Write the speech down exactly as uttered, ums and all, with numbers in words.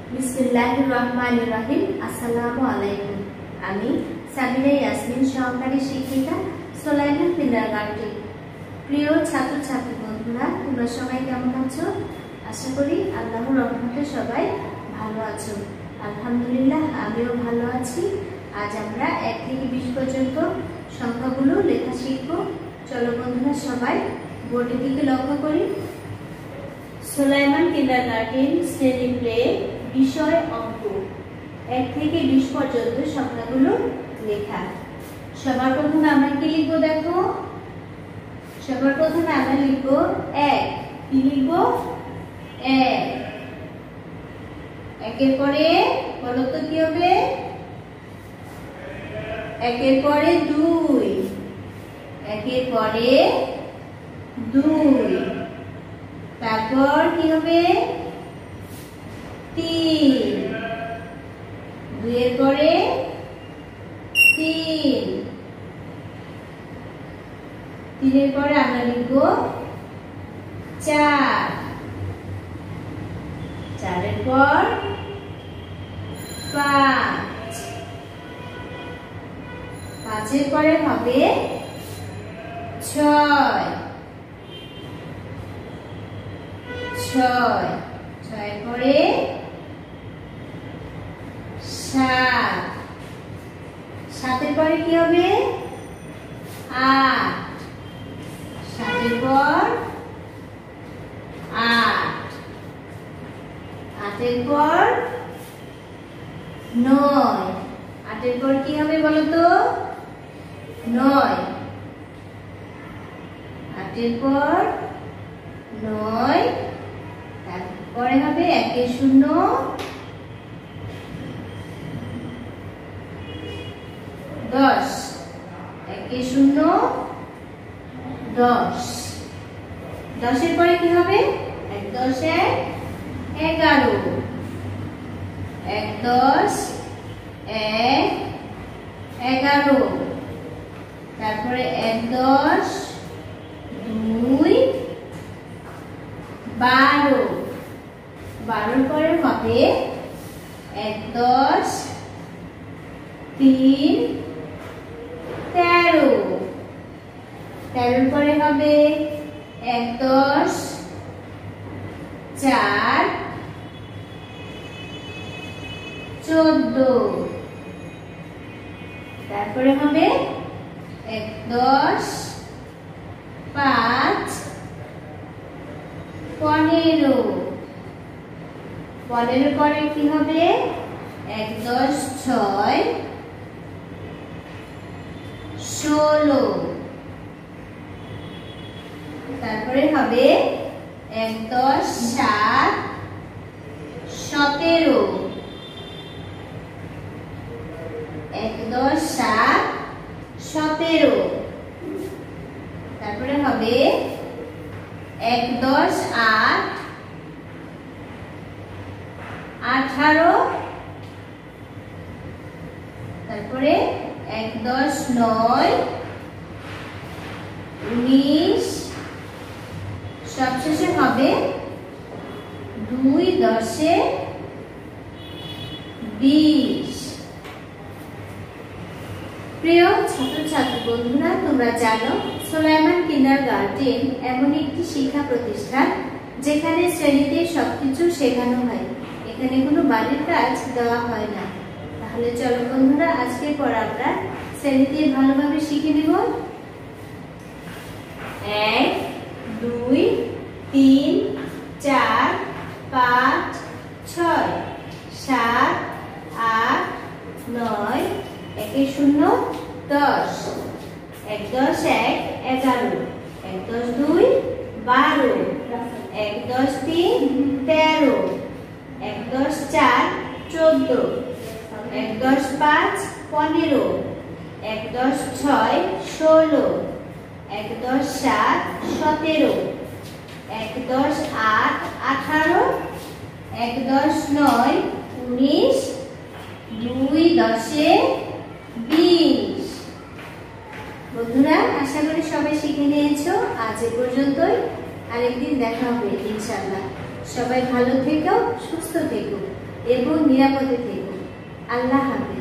বিসমিল্লাহির রহমানির রহিম। আসসালামু আলাইকুম। আমি সাবিনা ইয়াসমিন, সহকারী শিক্ষিকা, সোলাইমান কিন্ডারগার্টেন। প্রিয় ছাত্রছাত্রী বন্ধুরা, তোমরা সবাই কেমন আছো? আশা করি আল্লাহর রহমতে সবাই ভালো আছো। আলহামদুলিল্লাহ, আমিও ভালো আছি। আজ আমরা এক থেকে বিশ পর্যন্ত সংখ্যাগুলো লেখা শিখব। চলো বন্ধুরা, সবাই বোর্ডের দিকে লক্ষ্য করি। সোলাইমান কিন্ডারগার্টেন শ্রেণী প্লে, বিষয় অঙ্ক। এক থেকে বিশ পর্যন্ত সংখ্যাগুলো লেখা। সবার প্রথমে আমরা কি লিখবো? দেখো, সবার প্রথমে আমরা লিখবো এক। কি লিখবো? এক। একের পরে বলো তো কি হবে? একের পরে দুই। একের পরে দুই। তারপর কি হবে? তিন। দুইয়ের পরে তিন। তিনের পরে আমরা লিখব চার। চারের পর পাঁচ। পাঁচের পরে হবে ছয়। ছয়। ছয়ের পরে সাত। সাতের পরে কি হবে? আট। সাতের পর আট। আটের পর নয়। আটের পর কি হবে বলো তো? নয়। আটের পর নয়। তারপরে হবে একের শূন্য, দশ। একের শূন্য, দশ। দশের পরে কি হবে? এক দশ এক, এগারো। এক দশ এক, এগারো। তারপরে এক দশ দুই, বারো। বারোর পরে হবে এক দশ তিন, তেরো। তেরোর পরে হবে এক দশ চার, চোদ্দ। তারপরে হবে এক দশ পাঁচ, পনেরো। পনেরো পরে কি হবে? এক দশ ছয়, ষোলো। তারপরে হবে এক দশ সাত, সতেরো। এক দশ সাত, সতেরো। তারপরে হবে এক দশ আট, আঠারো। তারপরে এক দশ নয়, উনিশ। সবশেষে হবে দুই দশে বিশ। প্রিয় ছাত্রছাত্রী বন্ধুরা, তোমরা জানো সোলাইমান কিন্ডারগার্টেন এমন একটি শিক্ষা প্রতিষ্ঠান যেখানে শ্রেণীতে সবকিছু শেখানো হয়। এখানে কোনো বাড়ির কাজ দেওয়া হয় না। তাহলে চলো বন্ধুরা, আজকের পর আমরা শ্রেণীতে ভালোভাবে শিখে নেব। এক, দুই, তিন, চার, পাঁচ, ছয়, সাত, আট, নয়। একের শূন্য, দশ। এক দশ এক, এগারো। এক দশ দুই, বারো। এক দশ তিন, তেরো। এক দশ চার, চোদ্দ। এক দশ পাঁচ, পনেরো। এক দশ ছয়, ষোলো। এক দশ সাত, সতেরো। এক দশ আট, আঠারো। এক দশ নয়, উনিশ। দুই দশে বিশ। বন্ধুরা, আশা করি সবাই শিখে নিয়েছো। আজ এ পর্যন্তই। আরেকদিন দেখা হবে ইনশাআল্লাহ। সবাই ভালো থেকো, সুস্থ থেকো। এবং নিরাপদে থেকো। আল্লাহ হাফেজ।